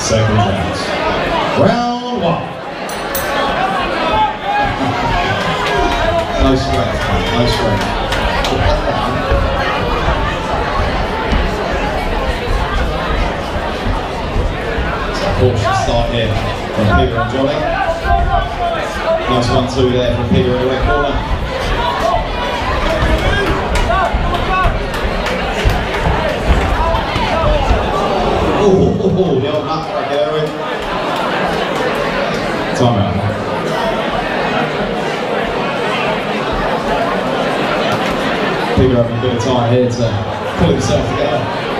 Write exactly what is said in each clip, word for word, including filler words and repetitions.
Second round. Round one. No strength, mate. No strength. So cautious start here from Peter and Jonny. Nice one two there from Peter in the red corner. Oh, oh, oh, the old nut right there. Time out. Peter having a bit of time here to pull himself together.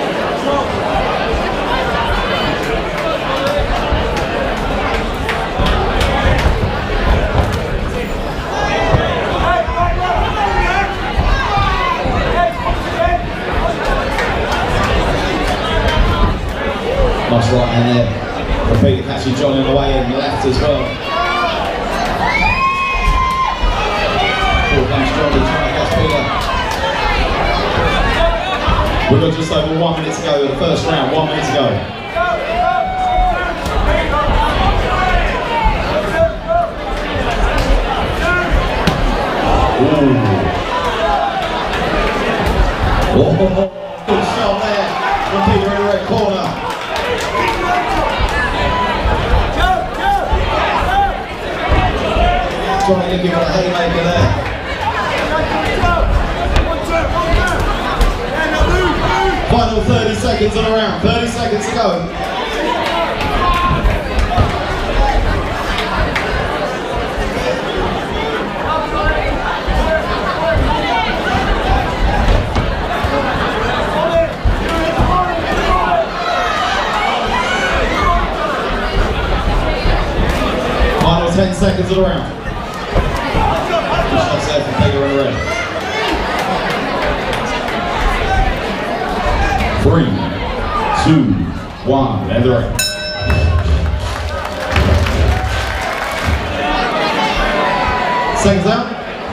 Nice right hand there for Peter catching Jonny on the way in, left as well. Here comes Jonny trying to catch Peter. We've got just over one minute to go in the first round, one minute to go. Ooh. Oh, good shot there from Peter in the red corner. Jonny looking for a haymaker there. Final thirty seconds on the round, thirty seconds to go. Final ten seconds of the round. Shots there from Peter in the red. Three, two, one, and they're in. Seconds out.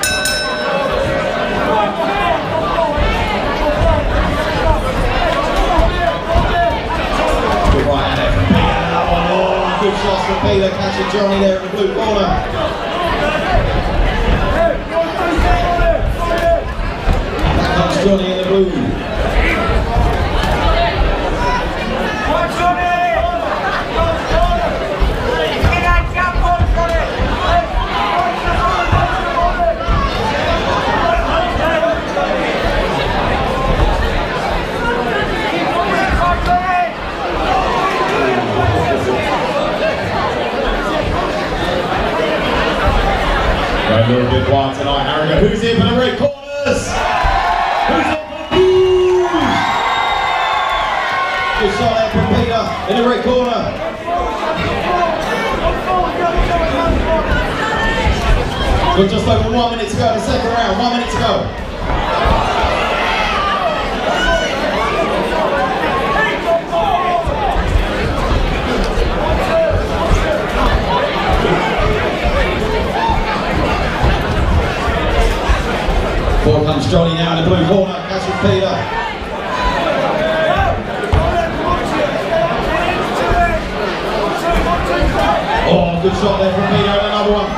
Good right hand there from Peter. That one, oh, good shots from Peter, catching Jonny there in the blue corner. Back comes Jonny in the blue. A little bit wild tonight, Harrogate. Who's here for the red corners? Who's here for the blues? Good shot there from Peter in the red corner. Got just over one minute to go in the second round. One minute to go. Forward comes Jonny now in the blue corner, catches Peter. Oh, good shot there from Peter and another one.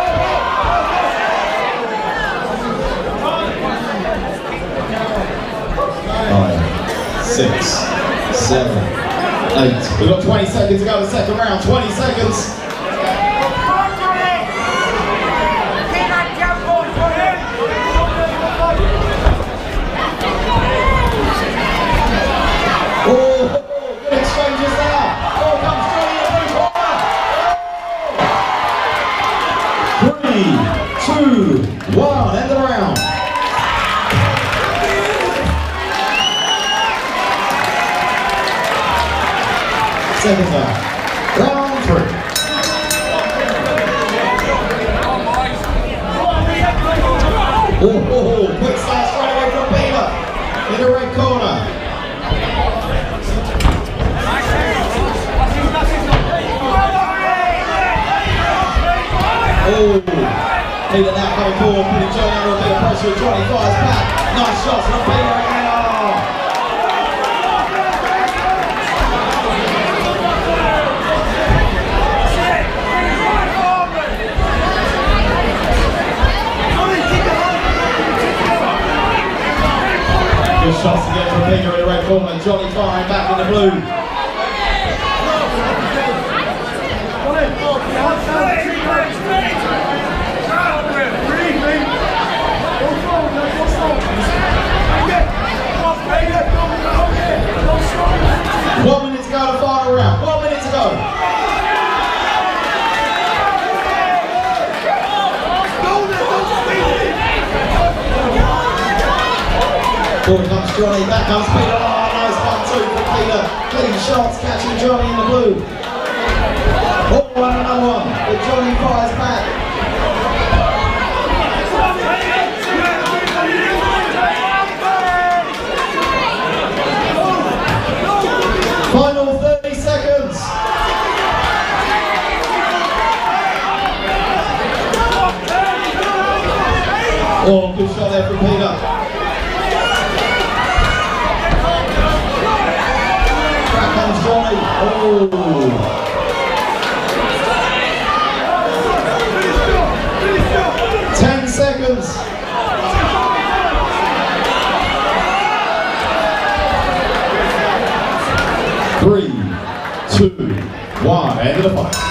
Nine, six, seven, eight. We've got twenty seconds to go in the second round, twenty seconds. Three, two, one, end the round. Seconds out. Round three. Oh, oh, oh, quick slash right away from Peter in the red corner. Oh, Peter now coming forward, putting Jonny under a bit of pressure. Jonny fires back. Nice shots from Peter. Oh. Good shots again from Peter in the red corner. Jonny firing back in the blue. One minute to go to the final round. One minute to go. Forward comes Jonny, back comes Peter. Oh, nice one two for Peter. Clean shots catching Jonny in the blue. Oh, and another one. But Jonny fires back. Final thirty seconds. Oh, good shot there from Peter. Back comes Jonny. Oh. Ten seconds. Three, two, one, end of the fight.